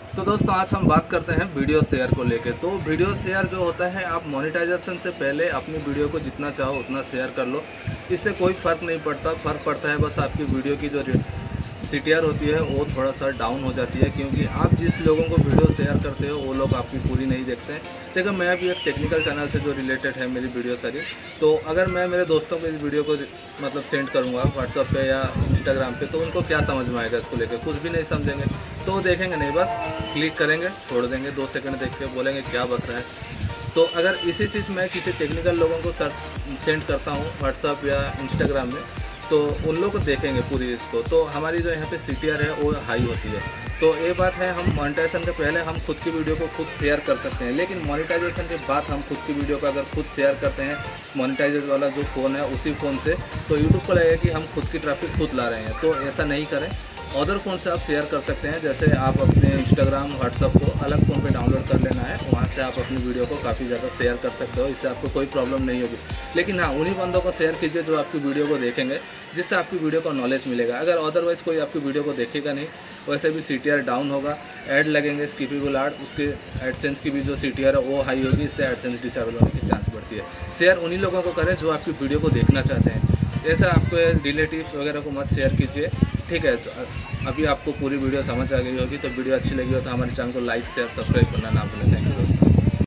तो दोस्तों आज हम बात करते हैं वीडियो शेयर को लेके। तो वीडियो शेयर जो होता है, आप मोनेटाइजेशन से पहले अपनी वीडियो को जितना चाहो उतना शेयर कर लो, इससे कोई फ़र्क नहीं पड़ता। फ़र्क पड़ता है बस आपकी वीडियो की जो CTR होती है वो थोड़ा सा डाउन हो जाती है, क्योंकि आप जिस लोगों को वीडियो शेयर करते हो वो लोग आपकी पूरी नहीं देखते हैं। देखो, मैं भी एक टेक्निकल चैनल से जो रिलेटेड है मेरी वीडियो सारी, तो अगर मैं मेरे दोस्तों को इस वीडियो को मतलब सेंड करूँगा व्हाट्सएप पे या इंस्टाग्राम पे, तो उनको क्या समझ में आएगा इसको लेकर? कुछ भी नहीं समझेंगे। तो देखेंगे नहीं, बस क्लिक करेंगे, छोड़ देंगे, 2 सेकंड देख के बोलेंगे क्या बस रहा है। तो अगर इसी चीज़ मैं किसी टेक्निकल लोगों को सेंड करता हूँ व्हाट्सएप या इंस्टाग्राम में, तो उन लोग देखेंगे पूरी इसको, तो हमारी जो यहाँ पे CTR है वो हाई होती है। तो ये बात है, हम मोनेटाइजेशन के पहले हम खुद की वीडियो को खुद शेयर कर सकते हैं, लेकिन मोनेटाइजेशन के बाद हम खुद की वीडियो को अगर खुद शेयर करते हैं मोनेटाइजेशन वाला जो फ़ोन है उसी फ़ोन से, तो यूट्यूब को लगेगा कि हम खुद की ट्रैफिक खुद ला रहे हैं। तो ऐसा नहीं करें। अदर फ़ोन से आप शेयर कर सकते हैं, जैसे आप अपने इंस्टाग्राम व्हाट्सएप को अलग फ़ोन पे डाउनलोड कर लेना है, वहाँ से आप अपनी वीडियो को काफ़ी ज़्यादा शेयर कर सकते हो, इससे आपको कोई प्रॉब्लम नहीं होगी। लेकिन हाँ, उन्हीं बंदों को शेयर कीजिए जो आपकी वीडियो को देखेंगे, जिससे आपकी वीडियो को नॉलेज मिलेगा। अगर अदरवाइज़ कोई आपकी वीडियो को देखेगा नहीं, वैसे भी CTR डाउन होगा। ऐड लगेंगे, स्किपेबल ऐड, उसके एडसेंस की भी जो CTR है वो हाई होगी, इससे एडसेंस डिसेबल होने की चांस बढ़ती है। शेयर उन्हीं लोगों को करें जो आपकी वीडियो को देखना चाहते हैं। ऐसा आपके रिलेटिव्स वगैरह को मत शेयर कीजिए, ठीक है? तो अभी आपको पूरी वीडियो समझ आ गई होगी। तो वीडियो अच्छी लगी हो तो हमारे चैनल को लाइक शेयर सब्सक्राइब करना ना भूलें।